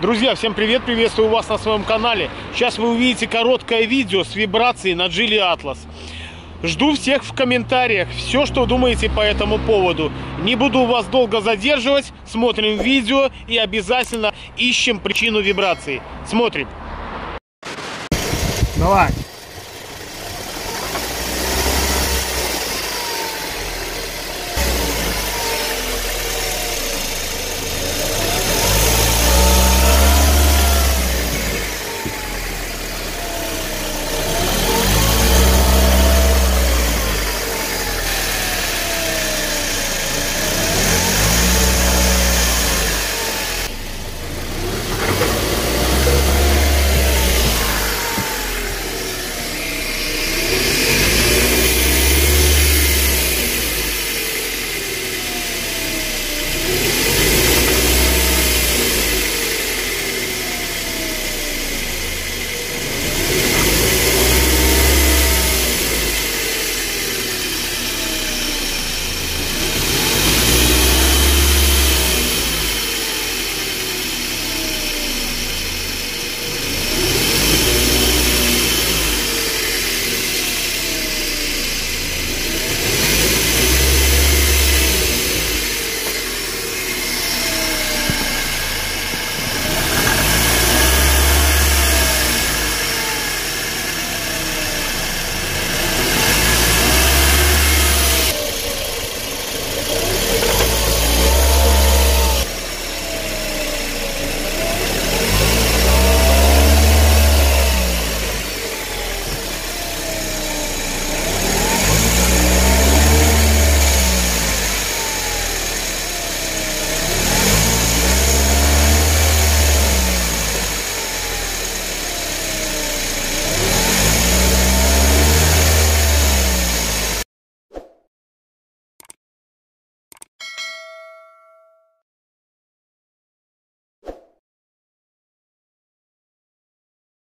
Друзья, всем привет, приветствую вас на своем канале. Сейчас вы увидите короткое видео с вибрацией на Geely Atlas. Жду всех в комментариях, все, что думаете по этому поводу. Не буду вас долго задерживать, смотрим видео и обязательно ищем причину вибрации. Смотрим. Давай.